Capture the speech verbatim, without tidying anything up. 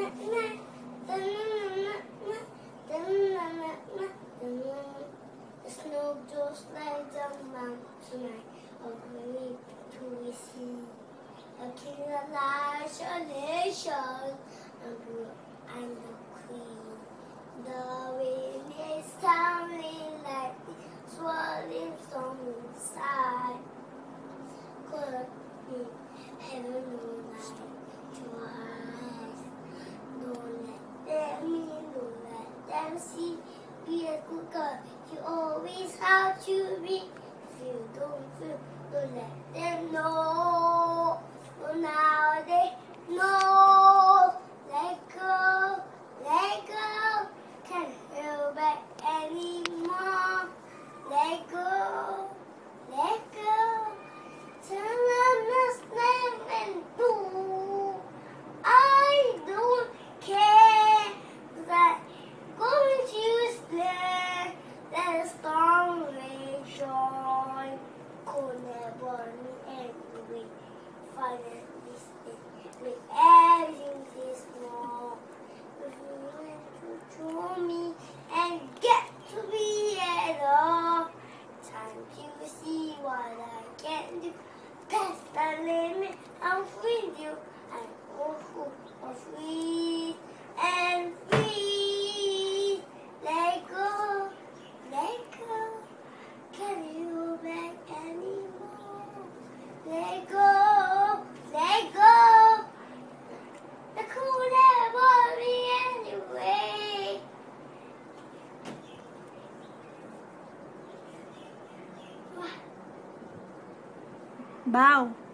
The snow just like the mountain of great to see. A king of isolation, and blue and the queen. The wind is tumbling like the swirling storm inside. Could be heaven moonlight to eyes. Don't let them in, don't let them see. Be a good girl, you always have to be. If you don't feel, don't let them know. But now they know. Let go, let go. Can't hold back anymore. Let go, let go. Turn on the snap and do. I don't care. That going to stay. That storm rage on. Could never end with finally with everything this small. If you want to join me and get to be at all, time to see what I can do. Past the limit, I'm with you. I'm awful, I'm free and free. Let go, let go. Can't hold back anymore. Let go, let go. The cool never be anyway. Bao